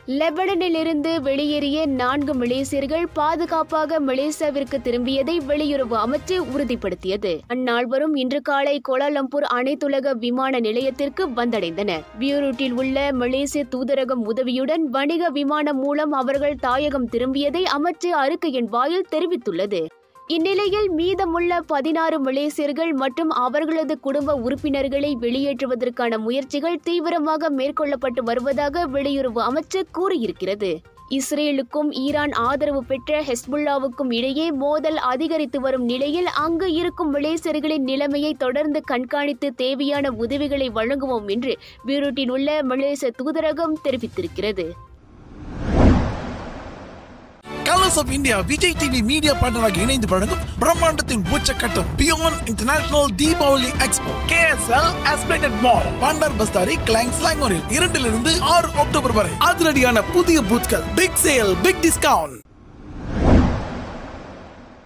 லெபனனில் இருந்து வெளியேறிய 4 மலேசியர்கள் பாதுகாப்பாக மலேசியாவிற்கு திரும்பியதை வெளியுறவு அமைச்சு உறுதிப்படுத்தியது. அந்நால்வரும் இன்று காலை கோலாலம்பூர் அனைத்துலக விமான நிலையத்திற்கு வந்தடைந்தனர். பியூரூட்டில் உள்ள மலேசிய தூதரகம் உதவியுடன் வணிக விமானம் மூலம் அவர்கள் தாயகம் திரும்பியதை அமைச்சு அறிக்கையின் வாயில் தெரிவித்துள்ளது. இந்நிலையில் மீதமுள்ள 16 மலேசியர்கள் மற்றும் அவர்களது குடும்ப உறுப்பினர்களை வெளியேற்றுவதற்கான முயற்சிகள் தீவிரமாக மேற்கொள்ளப்பட்டு வருவதாக வெளியுறவு அமைச்சு கூறியிருக்கிறது. இஸ்ரேலுக்கும் ஈரான் ஆதரவு பெற்ற ஹெஸ்புல்லாவுக்கும் இடையே மோதல் அதிகரித்து வரும் நிலையில் அங்கு இருக்கும் மலேசியர்களின் நிலைமையை தொடர்ந்து கண்காணித்து தேவையான உதவிகளை வழங்குவோம் என்று பீரூட்டில் உள்ள மலேசிய தூதரகம் தெரிவித்திருக்கிறது. Colours of India Vijay TV media பார்ட்னராக இணைந்து வழங்கும் பிரம்மாண்டத்தின் உச்சக்கட்டம் beyond international Deepavali expo KSL Esplanade mall Bandar Bestari Klang ஸ்லாங்கோரில் 2 to 6 அக்டோபர் வரை அதிரடியான புதிய பூத்கள், பிக் சேல், பிக் டிஸ்கவுண்ட்.